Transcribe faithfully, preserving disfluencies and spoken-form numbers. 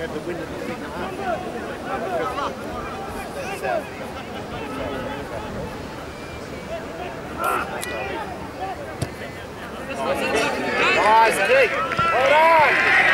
had the win in the second half. Nice kick. Well done.